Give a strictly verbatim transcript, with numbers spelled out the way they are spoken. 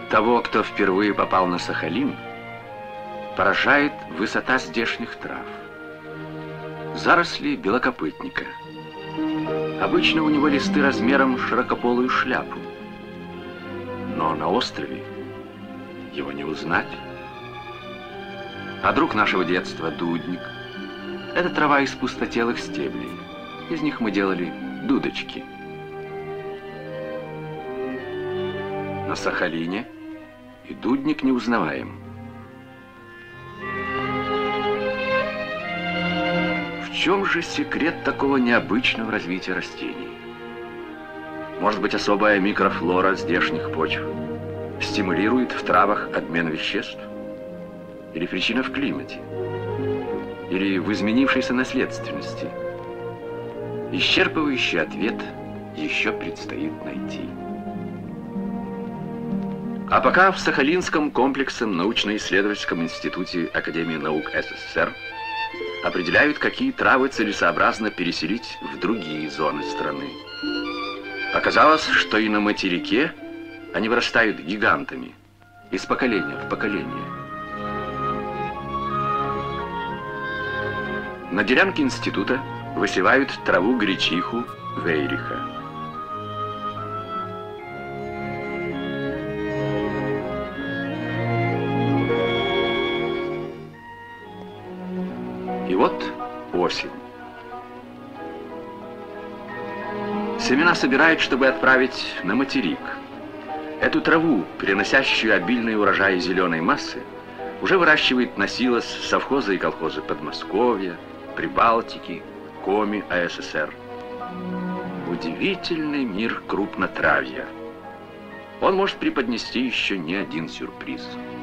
Того, кто впервые попал на Сахалин, поражает высота здешних трав. Заросли белокопытника. Обычно у него листы размером с широкополую шляпу. Но на острове его не узнать. А друг нашего детства — дудник. Это трава из пустотелых стеблей. Из них мы делали дудочки. На Сахалине и дудник не узнаваем. В чем же секрет такого необычного развития растений? Может быть, особая микрофлора здешних почв стимулирует в травах обмен веществ? Или причина в климате? Или в изменившейся наследственности? Исчерпывающий ответ еще предстоит найти. А пока в Сахалинском комплексном научно-исследовательском институте Академии наук СССР определяют, какие травы целесообразно переселить в другие зоны страны. Оказалось, что и на материке они вырастают гигантами, из поколения в поколение. На делянке института высевают траву-гречиху вейриха. И вот осень. Семена собирают, чтобы отправить на материк. Эту траву, переносящую обильные урожаи зеленой массы, уже выращивает на силос совхозы и колхозы Подмосковья, Прибалтики, Коми АССР. Удивительный мир крупнотравья. Он может преподнести еще не один сюрприз.